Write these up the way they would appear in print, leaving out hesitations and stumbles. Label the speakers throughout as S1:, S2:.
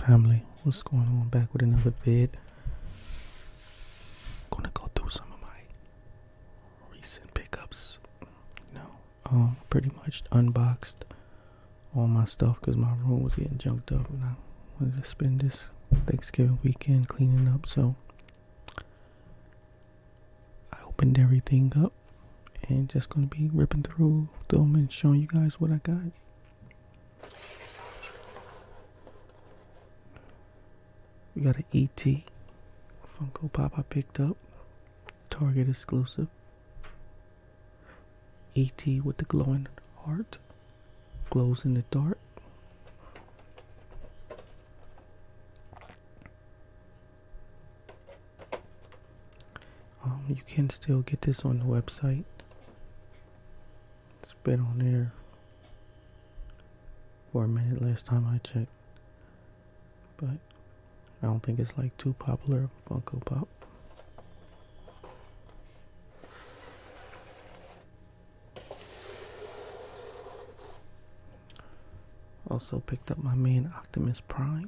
S1: family? What's going on? Back with another vid. Gonna go through some of my recent pickups. Pretty much unboxed all my stuff because my room was getting junked up, and I wanted to spend this Thanksgiving weekend cleaning up. So I opened everything up and just gonna be ripping through them and showing you guys what I got. We got an ET Funko Pop I picked up, Target exclusive. ET with the glowing heart, glows in the dark. You can still get this on the website. It's been on there for a minute last time I checked, but I don't think it's like too popular of a Funko Pop. Also picked up my man Optimus Prime.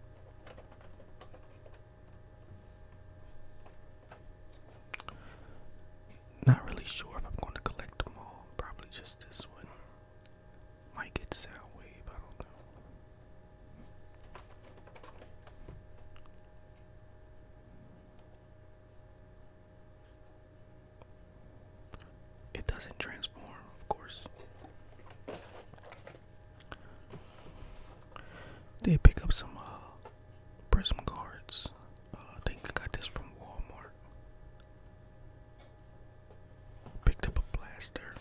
S1: Not really sure if I'm going to collect them all. Probably just this one. Might get Soundwave, I don't know. It doesn't transform, of course. Did pick up some Prism cards. I think I got this from Walmart. Picked up a blaster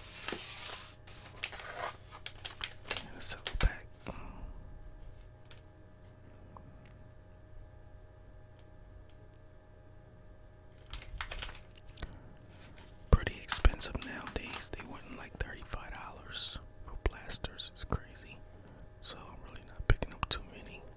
S1: and a silver pack. Pretty expensive nowadays. They went like $35 for blasters. It's crazy. So I'm really not picking up too many.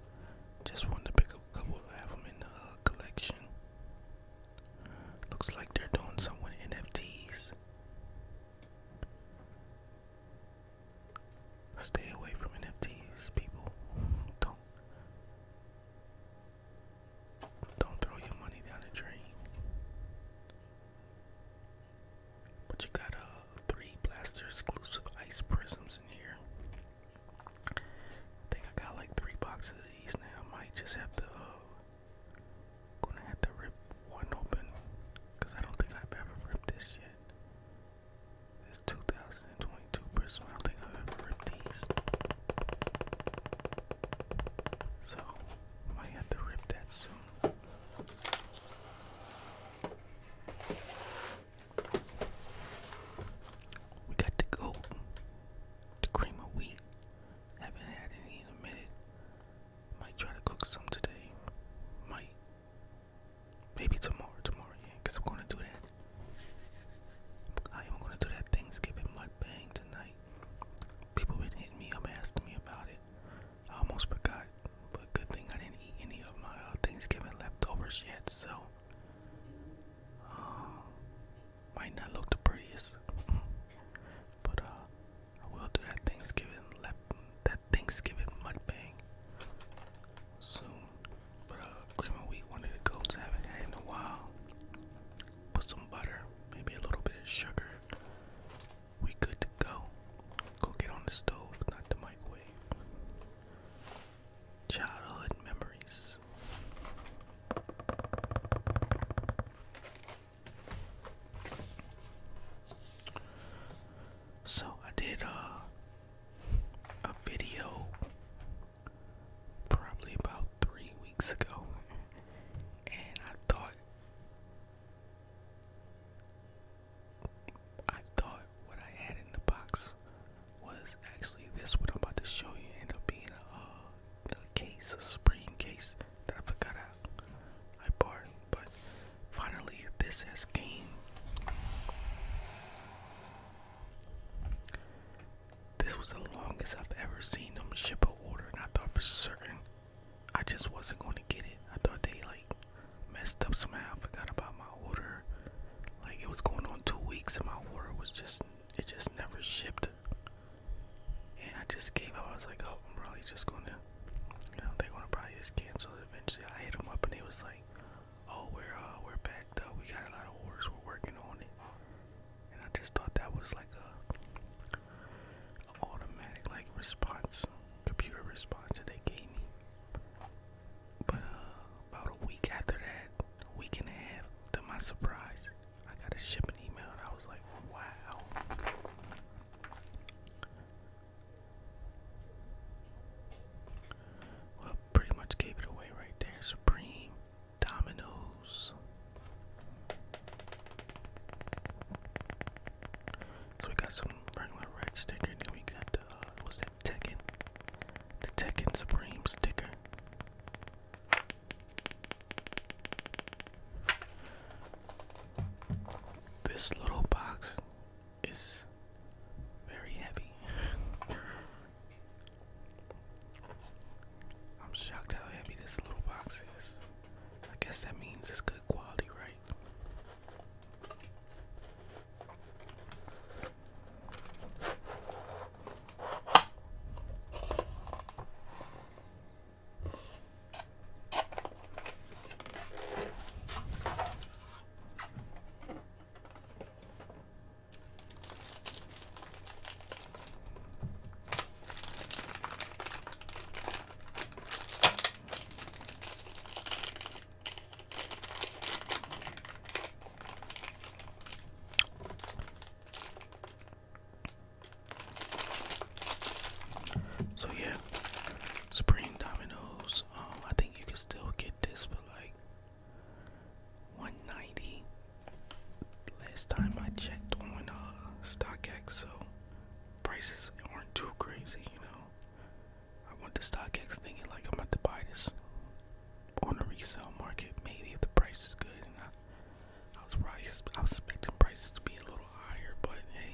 S1: I was expecting prices to be a little higher, but hey,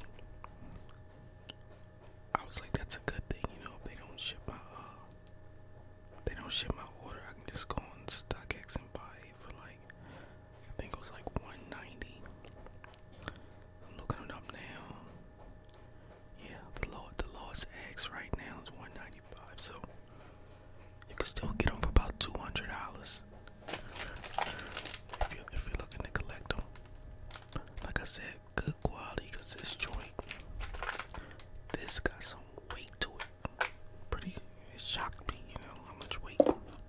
S1: I was like, that's a good thing, you know. If they don't ship my order, I can just go on StockX and buy it for like, I think it was like $190. I'm looking it up now. Yeah, the lowest eggs right now is $195, so you can still get them for about $200 if you're looking to collect them. Like I said, good quality, because this joint, this got some weight to it. It shocked me, you know, how much weight.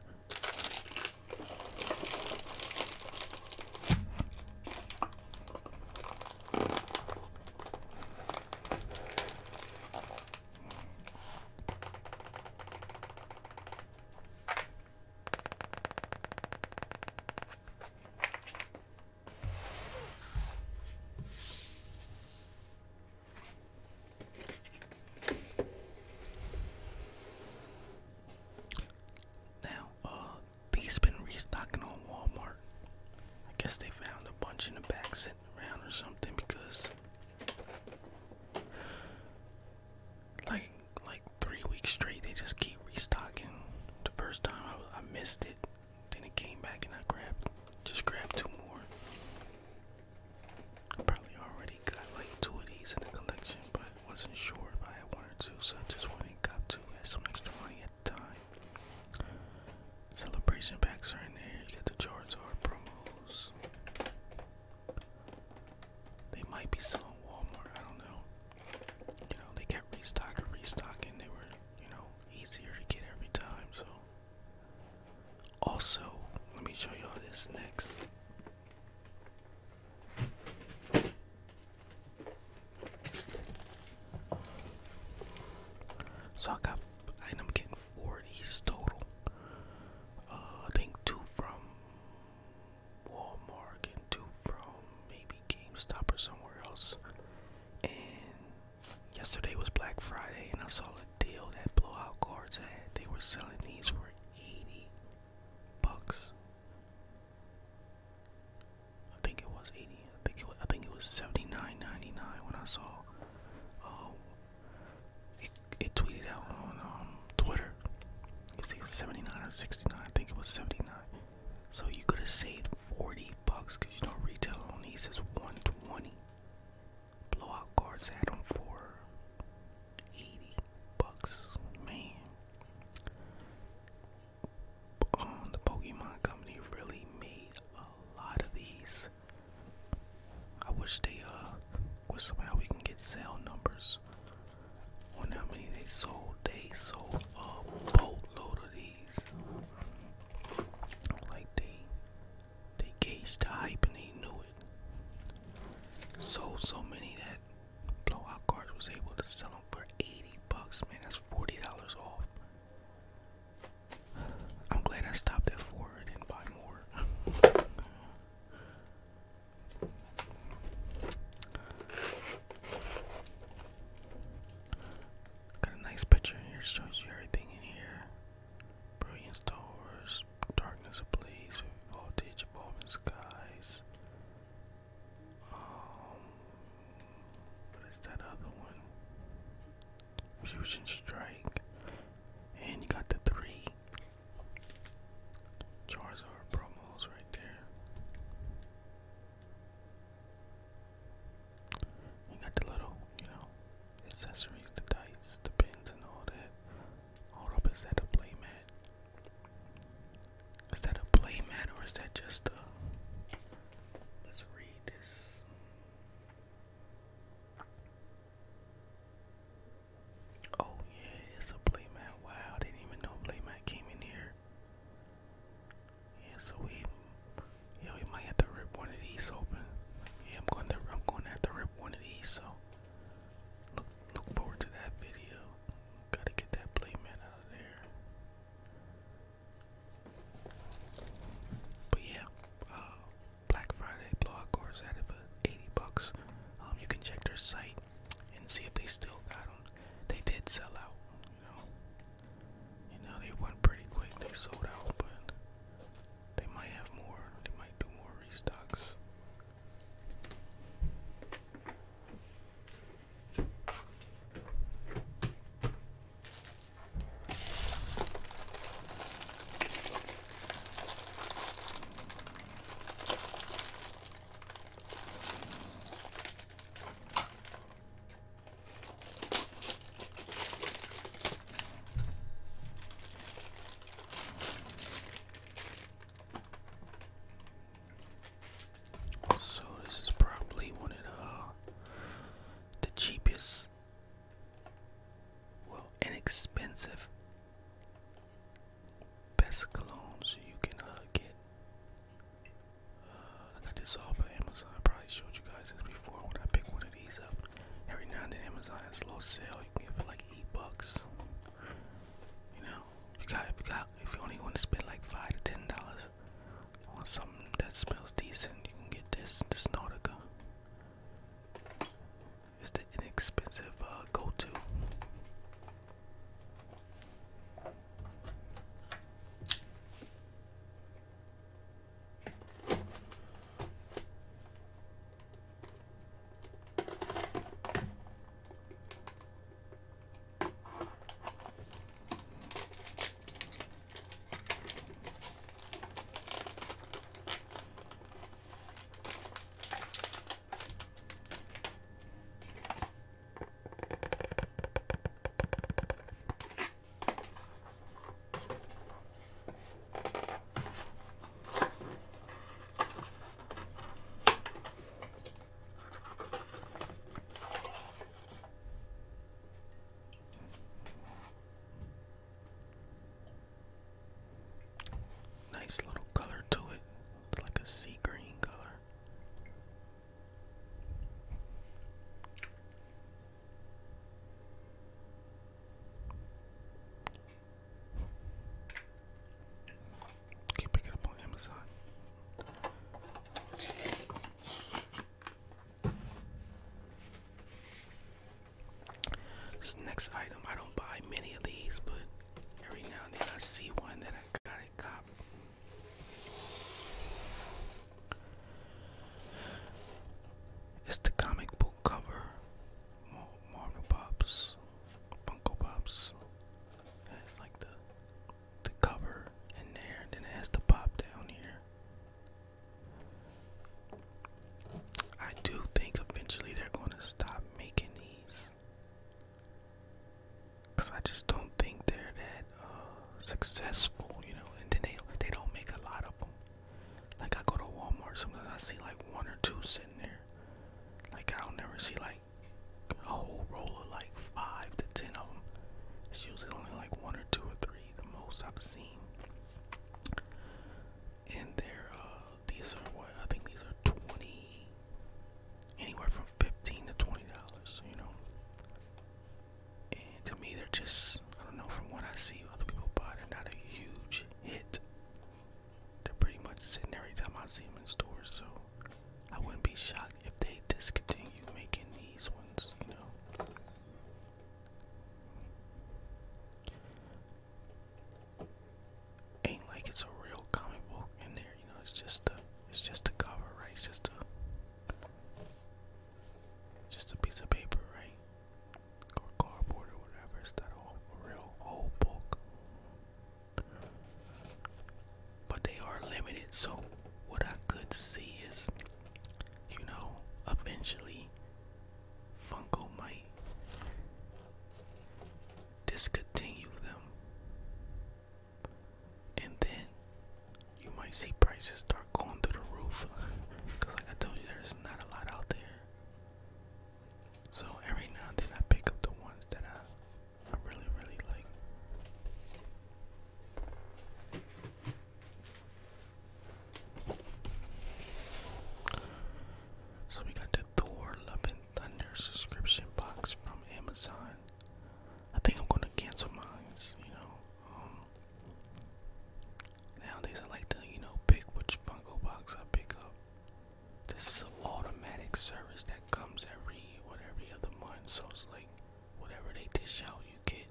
S1: Now, these been restocking on Walmart. I guess they found a bunch in the back sitting around or something, because like 3 weeks straight they just keep restocking. The first time I missed it, then it came back and I just grabbed 2 more. I probably already got like 2 of these in the collection, but wasn't sure if I had 1 or 2, so I just went and got 2. Had some extra money at the time. Celebration packs are in there. You got the Charizard promos. They might be still on Walmart, I don't know. You know, they kept restocking. They were, you know, easier to get every time, so. Also, let me show y'all this next. So I ended up getting 4 of these total. I think 2 from Walmart and 2 from maybe GameStop or somewhere else. And yesterday was Black Friday, and I saw a deal that Blowout Cards had. They were selling these for $80. I think it was 80. I think it was $79.99 when I saw. It tweeted out on Twitter. You see, it was 79 or 69. I think it was 79. So you could have saved $40, because you know retail on these is $120. Blowout Cards had them for $80. Man, the Pokemon company really made a lot of these. I wish somehow we can get sale numbers on how many they sold. They sold a boatload of these. Like they gauged the hype and they knew it. Sold so many that Blowout successful, you know, and then they don't make a lot of them. Like I go to Walmart, sometimes I see like one or two sitting there. Like I don't never see like a whole roll of like 5 to 10 of them. It's usually only like one or two or three, the most I've seen. And these are what I think these are 20, anywhere from $15 to $20, you know. And to me, they're just, I don't know, from what I see other people buy, they're not a huge hit. They're pretty much sitting there every time I see them in stores, so I wouldn't be shocked if they discontinue making these ones, you know. Ain't like it's a real comic book in there, you know. It's just a cover, right? It's just a piece of paper, right? Or cardboard or whatever. It's not a real whole book. But they are limited, so what I could see is, you know, eventually Funko might discontinue them, and then you might see prices start going through the roof, because like I told you, there's not a lot out there. So every now and then I pick up the ones that I really, really like. So we got the Thor Love and Thunder subscription box from Amazon. I think I'm gonna cancel mine, you know. Nowadays I like to, you know, pick which Funko box I pick up. This is an automatic service that comes every other month, so it's like whatever they dish out you get.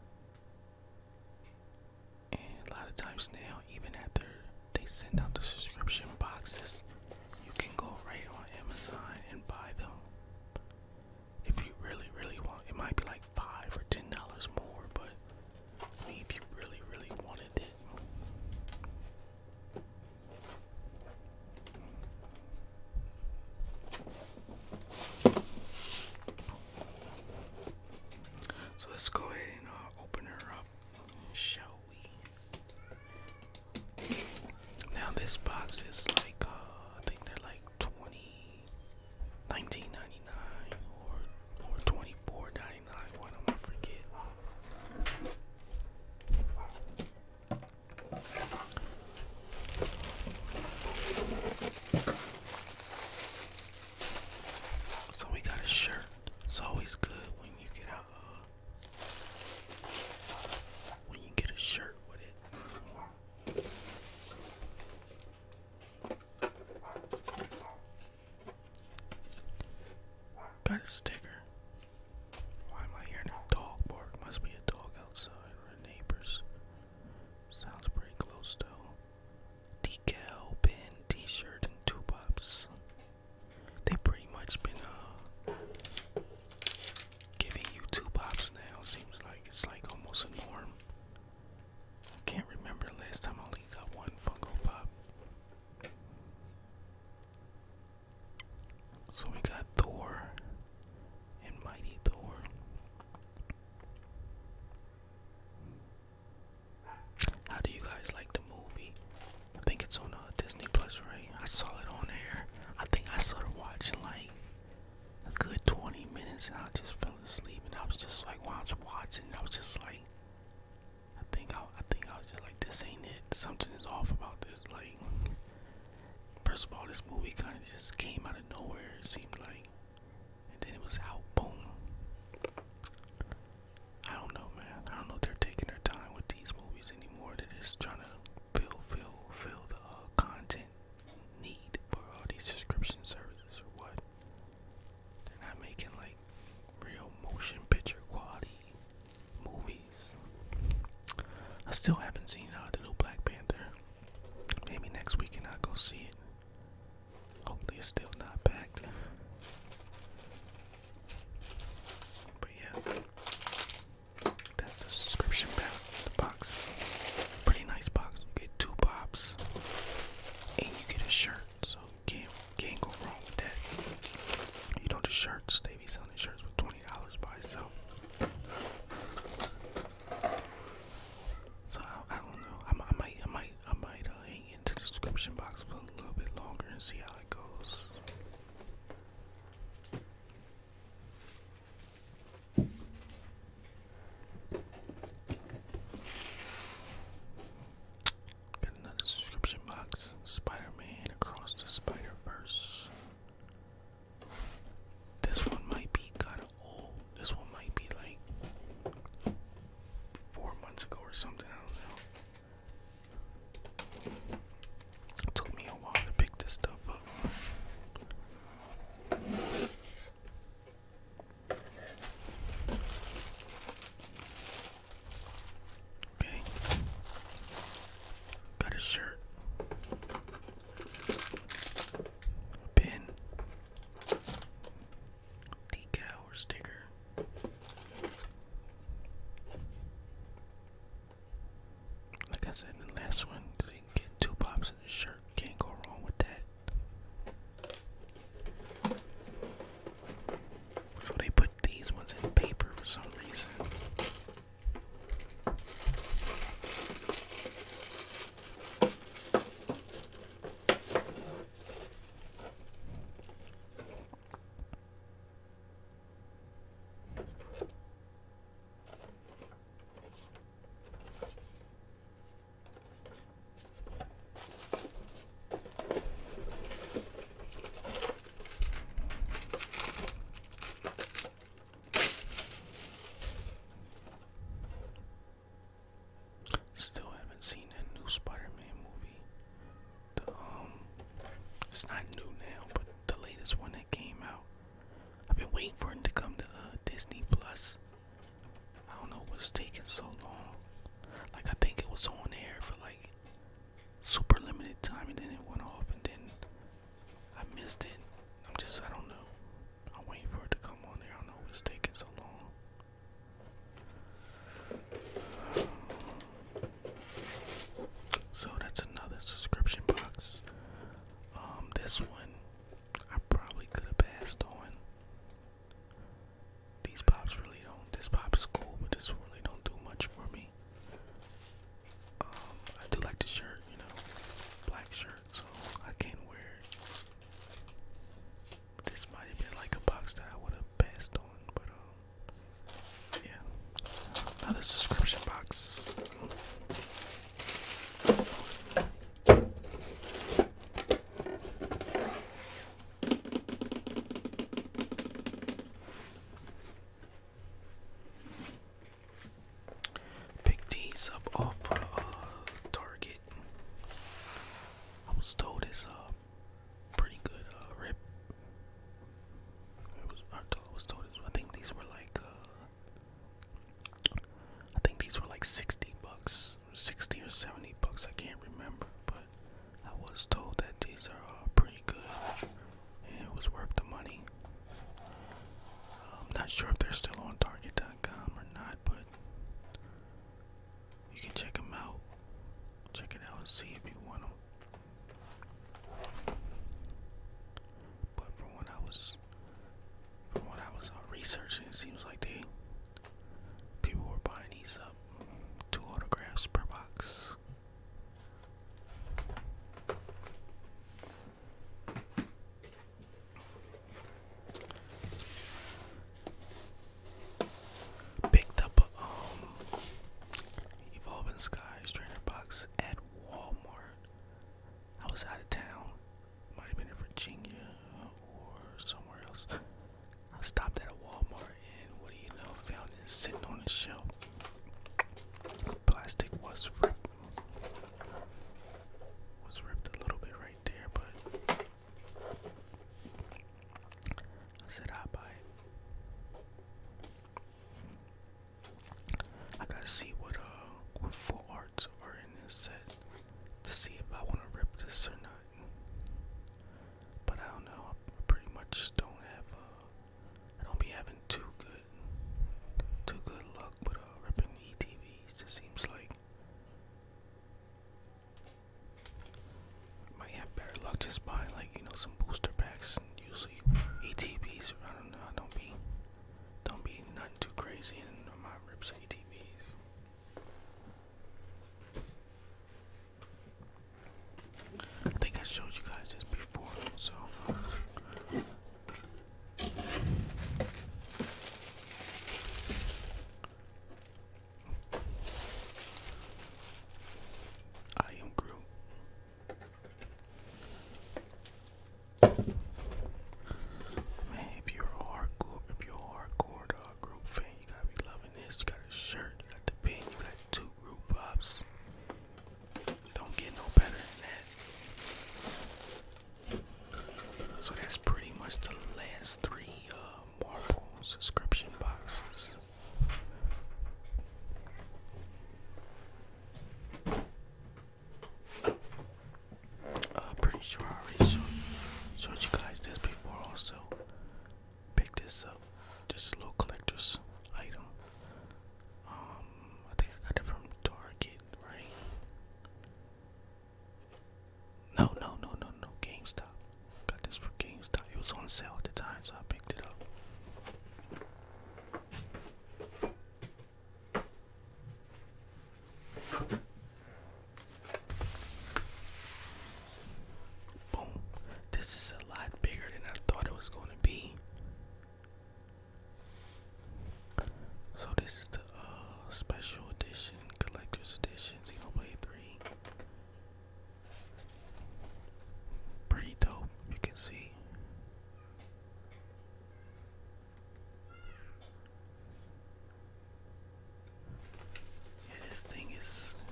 S1: And a lot of times now, even after they send out the subscription boxes, you can go right on Amazon and buy them. If you really, really want, it might be like $5 or $10 more, but I mean, if you really, really wanted it. So let's go ahead and open her up, shall we? Now this box is like, I think they're like $19.99 or $24.99. One of them, I forget. So we got a shirt. It's always good when you get a shirt with it. Got a sticker. Why am I hearing a dog bark? Must be a dog outside or a neighbor's. Sounds pretty close though. Decal, pin, t-shirt, and 2 pops. They pretty much been giving you 2 pops now. Seems like it's like almost a norm. I can't remember the last time I only got 1 Funko Pop. So we got Thor and Mighty Thor. How do you guys like the movie? I think it's on Disney Plus, right? I saw it on there. I think I started watching like a good 20 minutes and I just fell asleep, and I was just like, while I was watching, I was just like, I think I was just like, this ain't it. Something is off about this. Like, first of all, this movie kind of just came out of nowhere, it seemed like, and then it was out, boom. I don't know, man. I don't know if they're taking their time with these movies anymore. They're just trying to fill the content need for all these subscription services or what. They're not making like real motion picture quality movies. I still haven't seen the new Black Panther. Maybe next weekend I'll go see it. Hopefully it's still not packed. But yeah, that's the subscription box. Pretty nice box. You get 2 pops and you get a shirt, so can't go wrong with that. You know, the shirts, they be selling shirts for $20 by itself. So I something. I don't know. It took me a while to pick this stuff up. Okay. Got a shirt. A pin. Decal or sticker. Like I said in the last one, you can get 2 pops in the shirt. Can't go wrong with that. So they put these ones in paper for some reason. Still haven't seen that new Spider-Man movie. The it's not new now, but the latest one that came out. I've been waiting for it to come to Disney Plus. I don't know what's taking so long. Like I think it was on air for like super limited time, and then it went off, and then I missed it. I don't know. I'm waiting for it to come on there. I don't know what's taking so long. So that's another subscription box. This one I probably could have passed on. These pops really don't. This pop is cool, but this really don't do much for me. I do like the shirt, you know, black shirt, so I can wear it. This might have been like a box that I would have passed on, but yeah, another subscription box. Pick these up off Target. I was told it's pretty good rip. I think these were like $60, 60 or 70 bucks. I can't remember, but I was told that these are pretty good and it was worth the money. I'm not sure if they're still on Target.com or not, but you can check them out. Check it out and see if you want them. But from what I was researching, it seems like people were buying these up. 2 autographs per box. Picked up a Evolving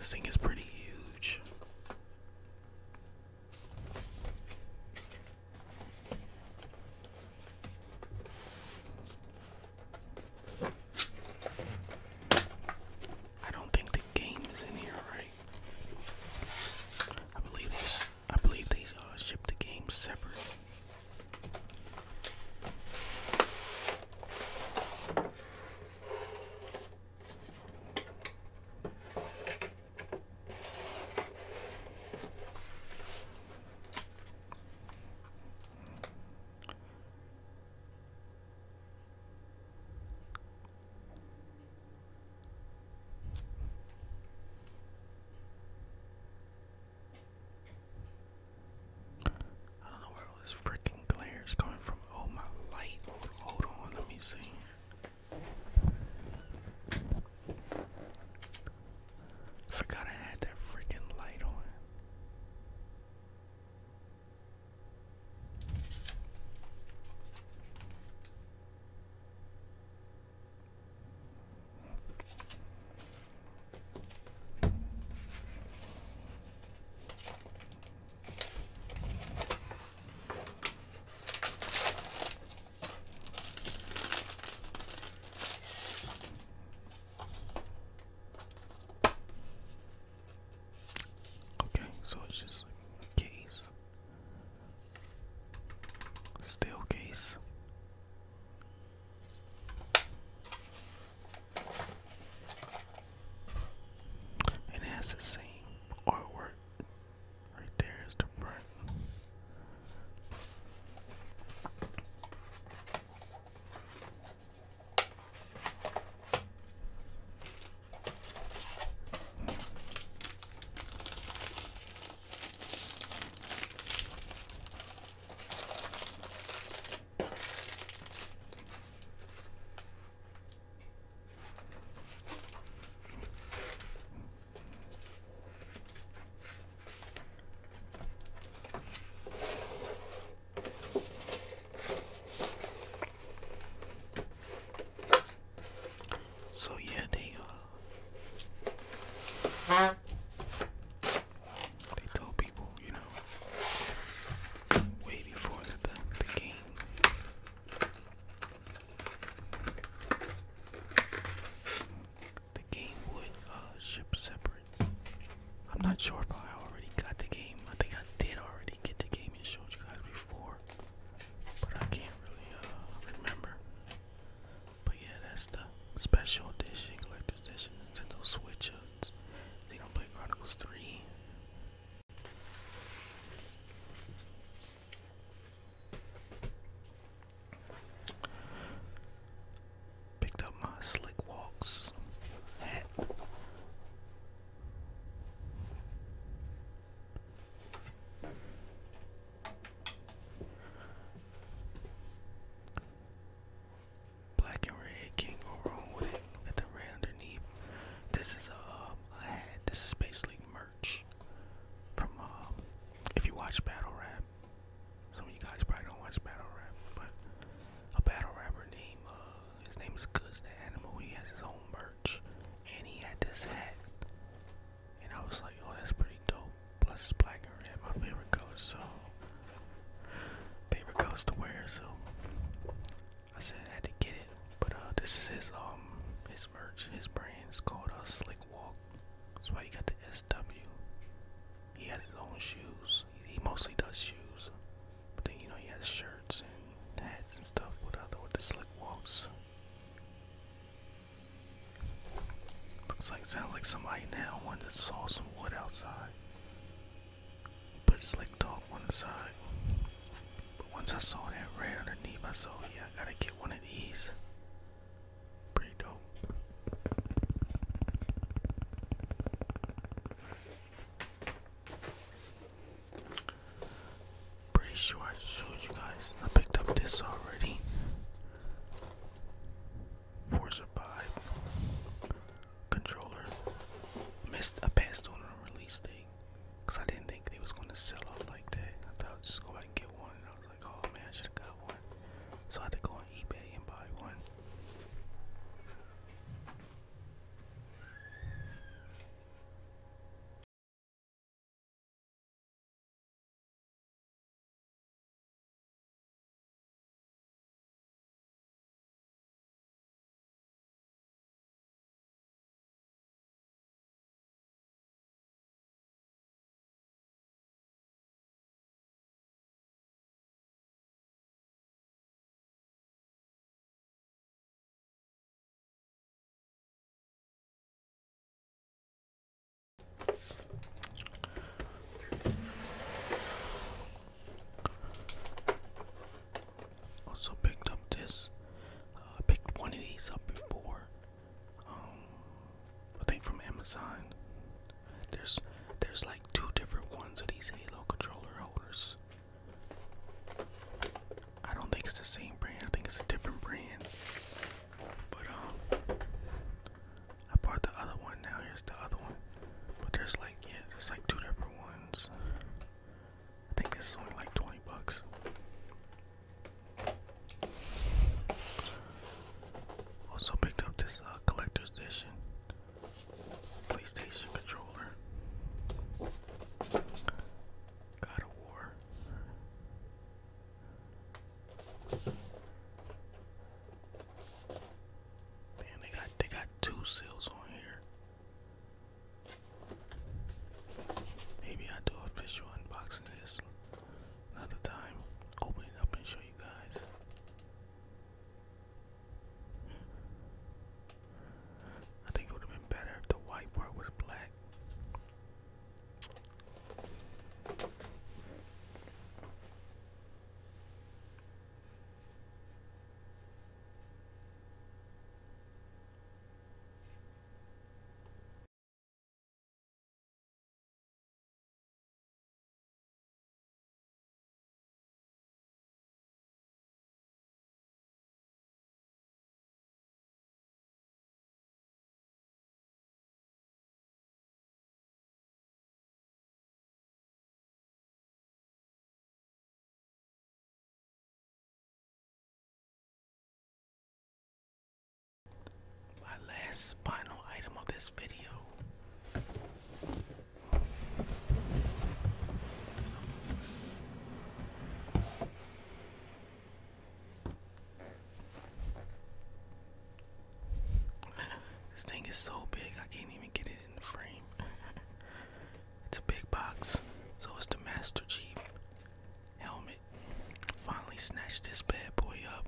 S1: This thing is pretty huge. I don't think the game is in here, right? I believe they ship the game separate. I don't know where all this freaking glare is coming from. Oh, my light. Hold on, let me see. Forgot I had that freaking light on. Okay, so it's just a case. Steel case. And it has the same artwork. Right there is the front. So yeah, they told people, you know, way before the game. The game would ship separate. I'm not sure if I already got the game. I think I did already get the game and showed you guys before, but I can't really remember. But yeah, that's the special edition, collector's edition, Nintendo Switch, Xenoblade Chronicles 3. Picked up my Slick Walks hat. Black and red, can't go wrong with it. Got the red underneath. This is a hat. This is basically merch from if you watch Battle Rap. Some of you guys probably don't watch Battle Rap, but a battle rapper named his name is Goods the Animal. He has his own merch, and he had this hat, and I was like, oh, that's pretty dope. Plus it's black and red, my favorite color, so favorite colors to wear. So I said I had to get it. But this is his merch. His brand is called Slick Walk. That's why he got the SW. He has his own shoes. He mostly does shoes, but then you know he has shirts and hats and stuff with the Slick Walks. Sounds like somebody now wanted to saw some wood outside. Put Slick Talk on the side. But once I saw that red underneath, I saw, yeah, I gotta get one of these. Pretty dope. Pretty sure I showed you guys. I picked up this already. Forza 5 controller. I passed on a release date because I didn't think they was going to sell out like that. I thought I'd just go back and get one, and I was like, oh man, I should have got one. So I had to go on eBay and buy one. there's like two different ones of these Halo controller holders. I don't think it's the same brand. I think it's a different brand. But I bought the other one. Now here's the other one. But there's like two different ones. I think this is only like $20. Also picked up this collector's edition PlayStation controller. God of War. Damn, they got two seals on here. Maybe I'll do an official unboxing of this another time. Open it up and show you guys. I think it would have been better if the white part was black. My last final item of this video. This thing is so big I can't even get it in the frame. It's a big box. So it's the Master Chief helmet. Finally snatched this bad boy up.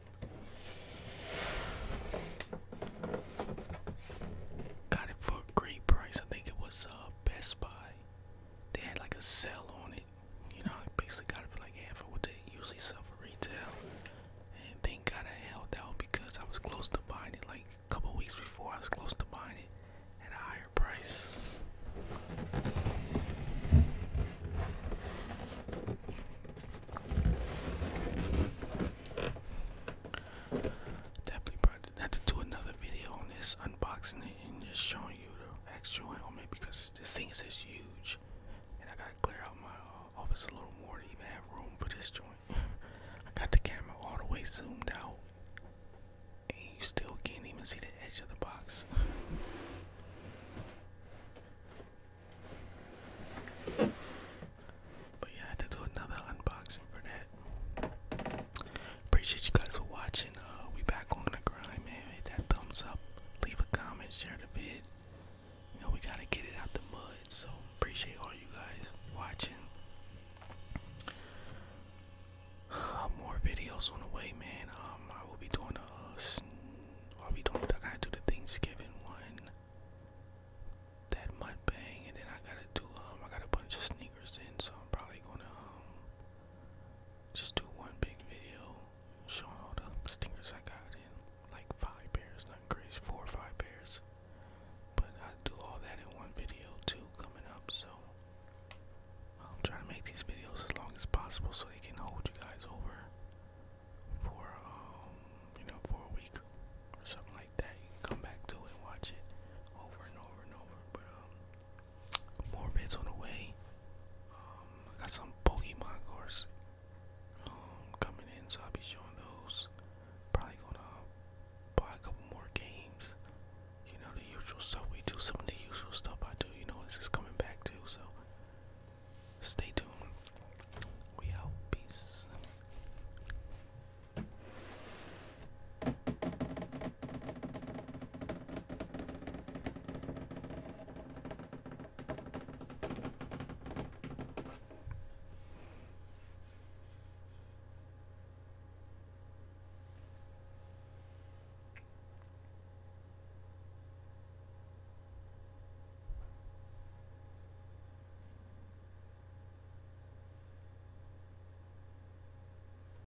S1: Got it for a great price. I think it was Best Buy. They had like a sale on it. You know, I basically got it for like half of what they usually sell for retail. And thank God I held out because I was close to buying it. Like a couple weeks before, I was close to buying it at a higher price. Definitely had to do another video on this, unboxing it and just showing you the actual helmet because this thing is just huge, and I gotta clear out my office a little more to even have room for this joint. I got the camera all the way zoomed out, and you still can't even see the edge of the box.